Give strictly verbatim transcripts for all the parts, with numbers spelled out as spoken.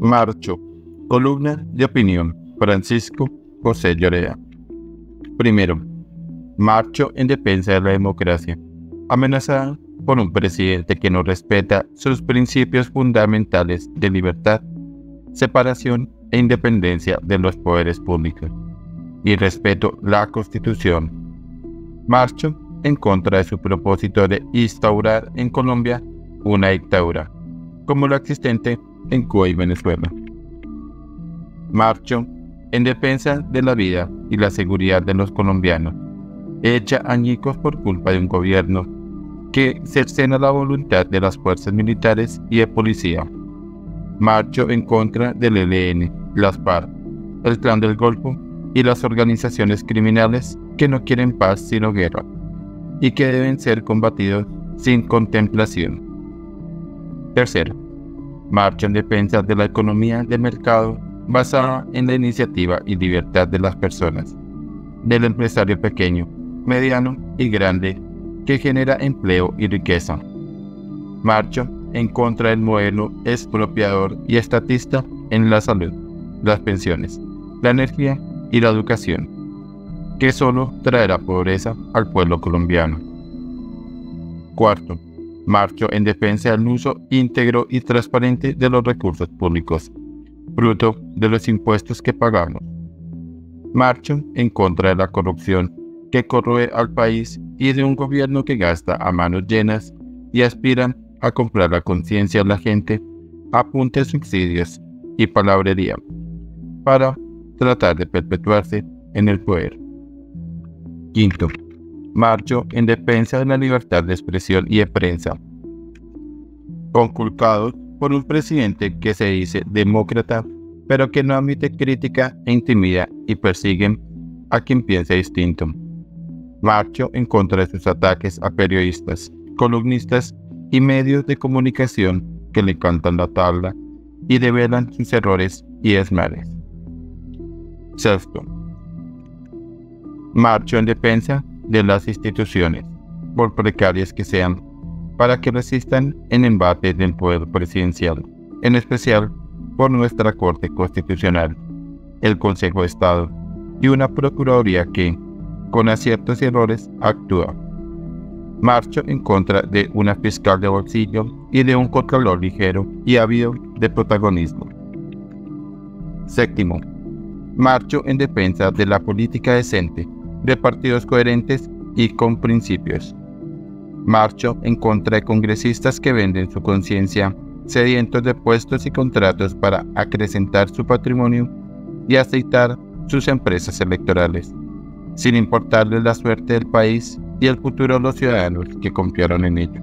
Marcho. Columna de opinión. Francisco José Llorea. Primero, marcho en defensa de la democracia, amenazada por un presidente que no respeta sus principios fundamentales de libertad, separación e independencia de los poderes públicos y respeto a la Constitución. Marcho en contra de su propósito de instaurar en Colombia una dictadura, como la existente en Cuba y Venezuela. Marcho en defensa de la vida y la seguridad de los colombianos, hecha añicos por culpa de un gobierno que cercena la voluntad de las fuerzas militares y de policía. Marcho en contra del E L N, las FARC, el Clan del Golfo y las organizaciones criminales que no quieren paz sino guerra y que deben ser combatidos sin contemplación. Tercero, marcho en defensa de la economía de mercado basada en la iniciativa y libertad de las personas, del empresario pequeño, mediano y grande que genera empleo y riqueza. Marcho en contra del modelo expropiador y estatista en la salud, las pensiones, la energía y la educación, que solo traerá pobreza al pueblo colombiano. Cuarto, marcho en defensa del uso íntegro y transparente de los recursos públicos, fruto de los impuestos que pagamos. Marcho en contra de la corrupción que corroe al país y de un gobierno que gasta a manos llenas y aspiran a comprar la conciencia de la gente a punta de subsidios y palabrería para tratar de perpetuarse en el poder. Quinto, marcho en defensa de la libertad de expresión y de prensa, conculcados por un presidente que se dice demócrata, pero que no admite crítica e intimida y persiguen a quien piense distinto. Marcho en contra de sus ataques a periodistas, columnistas y medios de comunicación que le cantan la tabla y develan sus errores y desmanes. Sexto, marcho en defensa de las instituciones, por precarias que sean, para que resistan en embate del poder presidencial, en especial por nuestra Corte Constitucional, el Consejo de Estado y una Procuraduría que, con aciertos y errores, actúa. Marcho en contra de una fiscal de bolsillo y de un contralor ligero y ávido de protagonismo. Séptimo, marcho en defensa de la política decente, de partidos coherentes y con principios. Marcho en contra de congresistas que venden su conciencia, sedientos de puestos y contratos para acrecentar su patrimonio y aceitar sus empresas electorales, sin importarles la suerte del país y el futuro de los ciudadanos que confiaron en ellos.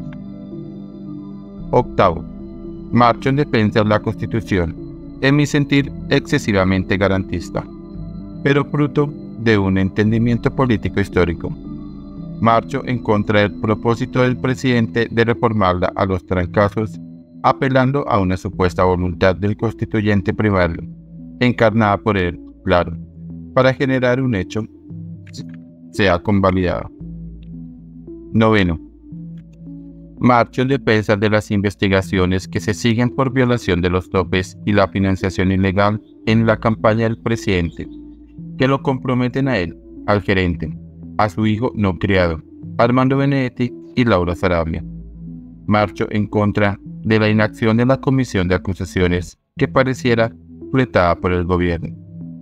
Octavo, marcho en defensa de la Constitución, en mi sentir excesivamente garantista, pero fruto de un entendimiento político histórico. Marcho en contra del propósito del presidente de reformarla a los trancazos, apelando a una supuesta voluntad del constituyente primario, encarnada por él, claro, para generar un hecho sea convalidado. Noveno, marcho en defensa de las investigaciones que se siguen por violación de los topes y la financiación ilegal en la campaña del presidente, que lo comprometen a él, al gerente, a su hijo no criado, Armando Benedetti y Laura Sarabia. Marcho en contra de la inacción de la Comisión de Acusaciones que pareciera fletada por el gobierno.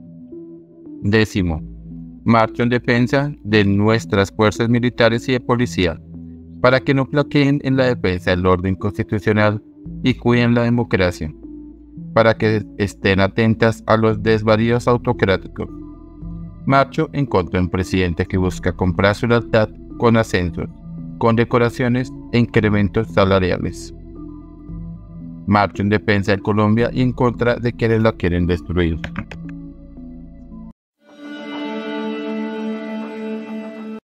Décimo, marcho en defensa de nuestras fuerzas militares y de policía, para que no flaqueen en la defensa del orden constitucional y cuiden la democracia, para que estén atentas a los desvaríos autocráticos. Marcho en contra de un presidente que busca comprar su lealtad con ascensos, condecoraciones e incrementos salariales. Marcho en defensa de Colombia y en contra de quienes la quieren destruir.